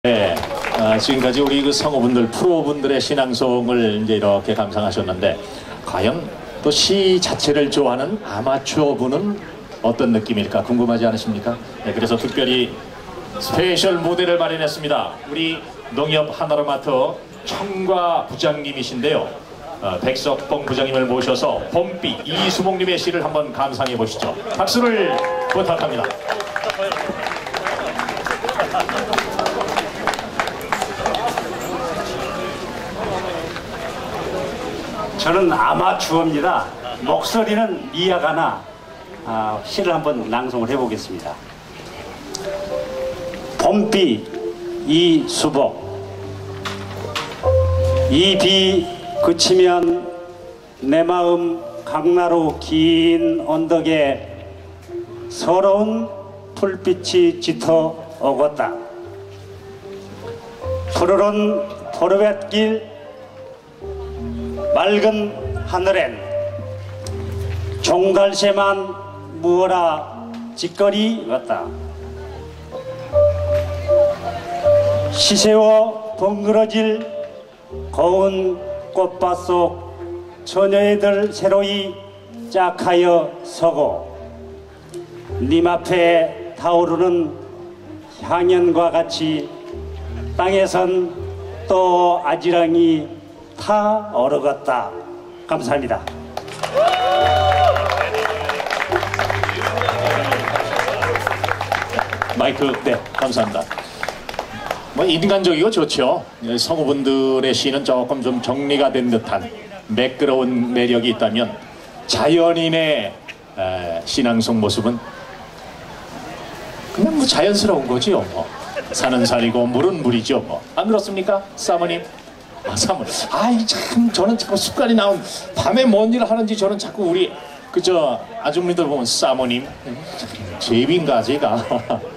네, 지금까지 우리 그 성우분들, 프로분들의 신앙송을 이제 이렇게 감상하셨는데, 과연 또 시 자체를 좋아하는 아마추어 분은 어떤 느낌일까 궁금하지 않으십니까? 네, 그래서 특별히 스페셜 무대를 마련했습니다. 우리 농협 한아름아트 청과 부장님이신데요. 백석봉 부장님을 모셔서 봄비 이수목님의 시를 한번 감상해 보시죠. 박수를 부탁합니다. 저는 아마추어입니다. 목소리는 미약하나 시를 한번 낭송을 해보겠습니다. 봄비 이수복. 이 비 그치면 내 마음 강나루 긴 언덕에 서러운 불빛이 짙어 오겠다. 푸르른 포르뱃길 맑은 하늘엔 종달새만 무어라 짓거리 같다. 시세워 벙그러질 고운 꽃밭 속 처녀애들 새로이 짝하여 서고 님 앞에 타오르는 향연과 같이 땅에선 또 아지랑이 타 얼어갔다. 감사합니다. 마이크, 네, 감사합니다. 뭐 인간적이고 좋죠. 성우분들의 시는 조금 좀 정리가 된 듯한 매끄러운 매력이 있다면, 자연인의 신앙송 모습은 그냥 뭐 자연스러운 거지요. 뭐 산은 산이고 물은 물이죠. 뭐 안 그렇습니까, 사모님? 사모님. 아이 참, 저는 자꾸 습관이 나온, 밤에 뭔 일을 하는지 저는 자꾸 우리 그저 아주머니들 보면 사모님 제비인가 제가